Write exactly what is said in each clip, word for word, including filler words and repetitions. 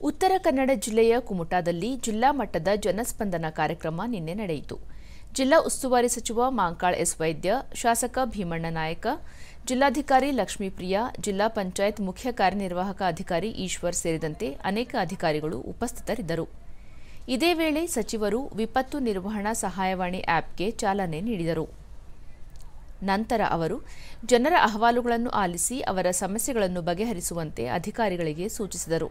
ಉತ್ತರ ಕನ್ನಡ ಜಿಲ್ಲೆಯ ಕುಮಟಾದಲ್ಲಿ ಜಿಲ್ಲಾ ಮಟ್ಟದ ಜನಸ್ಪಂದನ ಕಾರ್ಯಕ್ರಮ ನಿನ್ನೆ ನಡೆಯಿತು. ಜಿಲ್ಲಾ ಉಸ್ತುವಾರಿ ಸಚಿವ ಮಾಂಕಾಳ್ ಎಸ್ ವೈದ್ಯ, ಶಾಸಕ ಭೀಮಣ್ಣ ನಾಯಕ, ಜಿಲ್ಲಾಧಿಕಾರಿ ಲಕ್ಷ್ಮೀಪ್ರಿಯಾ, ಜಿಲ್ಲಾ ಪಂಚಾಯತ್ ಮುಖ್ಯ ಕಾರ್ಯನಿರ್ವಾಹಕ ಅಧಿಕಾರಿ ಈಶ್ವರ್ ಸೇರಿದಂತೆ ಅನೇಕ ಅಧಿಕಾರಿಗಳು ಉಪಸ್ಥಿತರಿದ್ದರು. ಇದೇ ವೇಳೆ ಸಚಿವರು ವಿಪತ್ತು ನಿರ್ವಹಣಾ ಸಹಾಯವಾಣಿ ಆಪ್ಗೆ ಚಾಲನೆ ನೀಡಿದರು. ನಂತರ ಅವರು ಜನರ ಅಹವಾಲುಗಳನ್ನು ಆಲಿಸಿ ಅವರ ಸಮಸ್ಯೆಗಳನ್ನು ಬಗೆಹರಿಸುವಂತೆ ಅಧಿಕಾರಿಗಳಿಗೆ ಸೂಚಿಸಿದರು.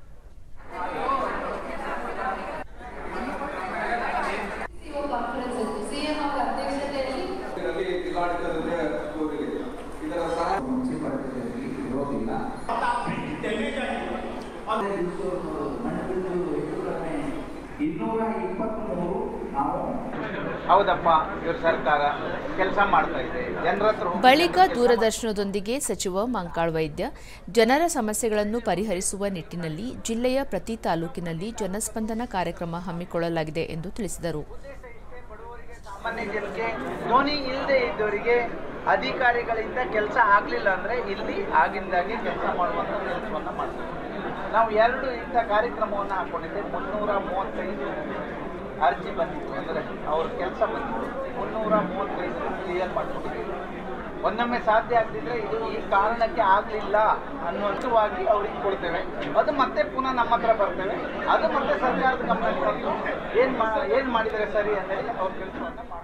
ಹೌದಪ್ಪ, ಇವ್ರ ಸರ್ಕಾರ ಕೆಲಸ ಮಾಡ್ತಾ ಇದೆ. ಬಳಿಕ ದೂರದರ್ಶನದೊಂದಿಗೆ ಸಚಿವ ಮಾಂಕಾಳ್ ವೈದ್ಯ ಜನರ ಸಮಸ್ಯೆಗಳನ್ನು ಪರಿಹರಿಸುವ ನಿಟ್ಟಿನಲ್ಲಿ ಜಿಲ್ಲೆಯ ಪ್ರತಿ ತಾಲೂಕಿನಲ್ಲಿ ಜನಸ್ಪಂದನ ಕಾರ್ಯಕ್ರಮ ಹಮ್ಮಿಕೊಳ್ಳಲಾಗಿದೆ ಎಂದು ತಿಳಿಸಿದರು. ಸಾಮಾನ್ಯ ಜನಕ್ಕೆ ಧ್ವನಿ ಇಲ್ಲದೆ ಇದ್ದವರಿಗೆ ಅಧಿಕಾರಿಗಳಿಂದ ಕೆಲಸ ಆಗಲಿಲ್ಲ ಅಂದರೆ ಇಲ್ಲಿ ಆಗಿಂದಾಗೆ ಕೆಲಸ ಮಾಡುವಂಥ ಕೆಲಸವನ್ನು ಮಾಡ್ತೀವಿ. ನಾವು ಎರಡು ಇಂಥ ಕಾರ್ಯಕ್ರಮವನ್ನು ಹಾಕ್ಕೊಂಡಿದ್ದೆ. ಮುನ್ನೂರ ಮೂವತ್ತೈದು ಅರ್ಜಿ ಬಂದಿತ್ತು, ಅಂದರೆ ಅವ್ರ ಕೆಲಸ ಬಂದಿತ್ತು. ಮುನ್ನೂರ ಮೂವತ್ತೈದು ಕ್ಲಿಯರ್ ಮಾಡ್ಕೊಂಡಿದ್ದೀವಿ. ಒಂದೊಮ್ಮೆ ಸಾಧ್ಯ ಆಗದಿದ್ದರೆ ಇದು ಈ ಕಾರಣಕ್ಕೆ ಆಗಲಿಲ್ಲ ಅನ್ನುವಂಥವಾಗಿ ಅವ್ರಿಗೆ ಕೊಡ್ತೇವೆ. ಅದು ಮತ್ತೆ ಪುನಃ ನಮ್ಮ ಹತ್ರ ಬರ್ತೇವೆ. ಅದು ಮತ್ತೆ ಸರ್ಕಾರದ ಗಮನಕ್ಕೆ ತಂದು ಏನು ಮಾ ಏನು ಮಾಡಿದರೆ ಸರಿ ಅಂತೇಳಿ ಅವ್ರ ಕೆಲಸವನ್ನು